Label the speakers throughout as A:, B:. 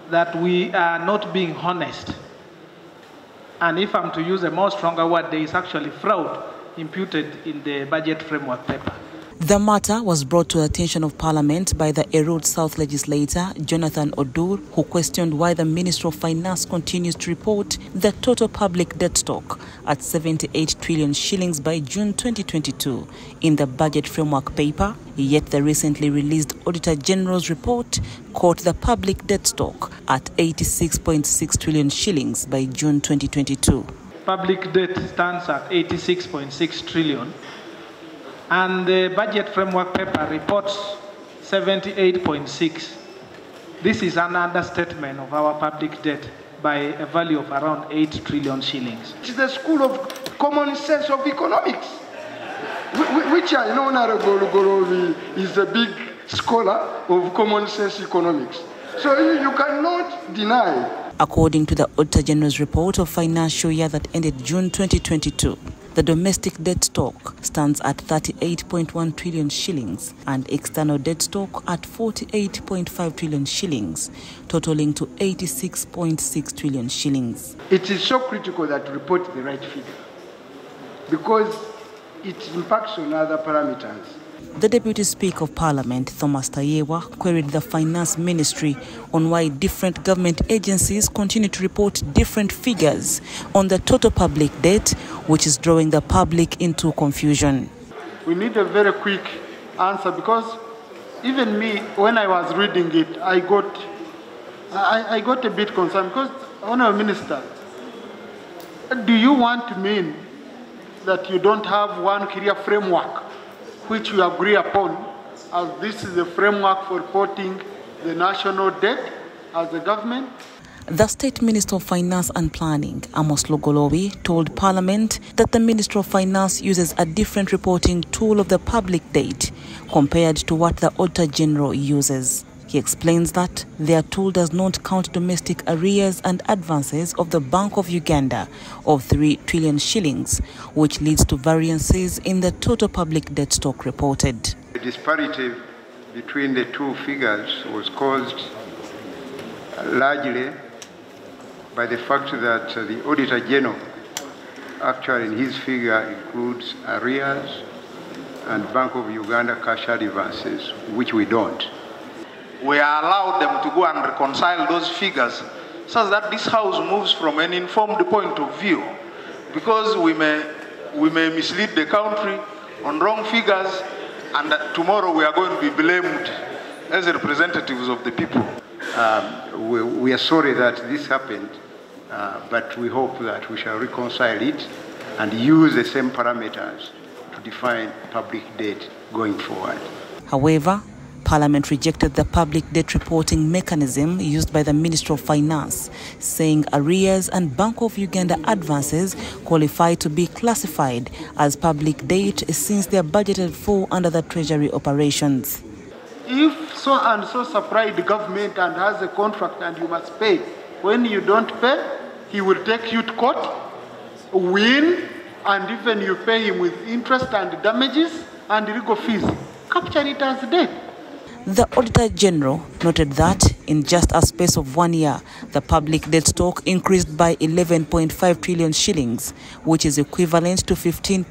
A: that we are not being honest. And if I'm to use a more stronger word, there is actually fraud imputed in the budget framework paper.
B: The matter was brought to the attention of Parliament by the Erode South legislator Jonathan Odur, who questioned why the Minister of Finance continues to report the total public debt stock at 78 trillion shillings by June 2022 in the budget framework paper, yet the recently released Auditor General's report caught the public debt stock at 86.6 trillion shillings by June 2022.
A: Public debt stands at 86.6 trillion. And the budget framework paper reports 78.6. This is an understatement of our public debt by a value of around 8 trillion shillings.
C: It's the school of common sense of economics, which I know Honorable Gorovi is a big scholar of common sense economics. So you cannot deny.
B: According to the Auditor General's report of financial year that ended June 2022, the domestic debt stock stands at 38.1 trillion shillings and external debt stock at 48.5 trillion shillings, totaling to 86.6 trillion shillings.
C: It is so critical that we report the right figure because it impacts on other parameters.
B: The Deputy Speaker of Parliament, Thomas Tayewa, queried the Finance Ministry on why different government agencies continue to report different figures on the total public debt, which is drawing the public into confusion.
C: We need a very quick answer because even me, when I was reading it, I got a bit concerned because, Honourable Minister, do you want to mean that you don't have one clear framework which we agree upon, as this is the framework for reporting the national debt as a government?
B: The State Minister of Finance and Planning, Amos Logolowi, told Parliament that the Minister of Finance uses a different reporting tool of the public debt compared to what the Auditor General uses. He explains that their tool does not count domestic arrears and advances of the Bank of Uganda of 3 trillion shillings, which leads to variances in the total public debt stock reported.
D: The disparity between the two figures was caused largely by the fact that the Auditor General actually in his figure includes arrears and Bank of Uganda cash advances, which we don't.
E: We are allowed them to go and reconcile those figures so that this House moves from an informed point of view, because we may mislead the country on wrong figures, and tomorrow we are going to be blamed as representatives of the people.
D: We are sorry that this happened, but we hope that we shall reconcile it and use the same parameters to define public debt going forward.
B: However, Parliament rejected the public debt reporting mechanism used by the Minister of Finance, saying arrears and Bank of Uganda advances qualify to be classified as public debt since they are budgeted for under the Treasury operations.
C: If so and so supplied the government and has a contract and you must pay, when you don't pay, he will take you to court, win, and even you pay him with interest and damages and legal fees. Capture it as debt.
B: The Auditor General noted that in just a space of 1 year, the public debt stock increased by 11.5 trillion shillings, which is equivalent to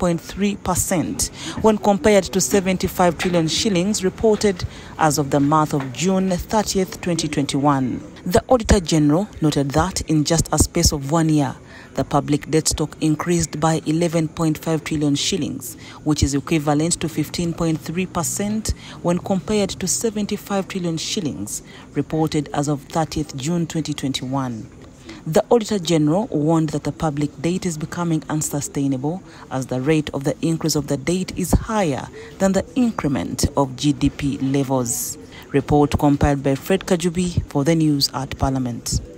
B: 15.3% when compared to 75 trillion shillings reported as of the month of June 30th, 2021. The Auditor General noted that in just a space of 1 year, the public debt stock increased by 11.5 trillion shillings, which is equivalent to 15.3% when compared to 75 trillion shillings reported as of 30th June 2021. The Auditor General warned that the public debt is becoming unsustainable as the rate of the increase of the debt is higher than the increment of GDP levels. Report compiled by Fred Kajubi for the news at Parliament.